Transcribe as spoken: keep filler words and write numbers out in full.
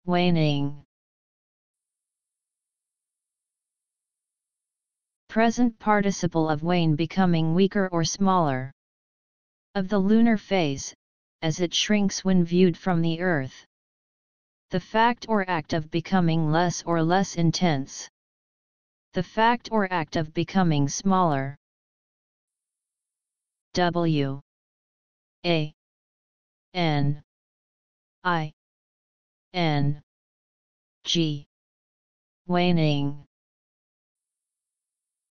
waning. Present participle of wane, becoming weaker or smaller. Of the lunar phase, as it shrinks when viewed from the Earth. The fact or act of becoming less or less intense. The fact or act of becoming smaller. W A N I N G. Waning.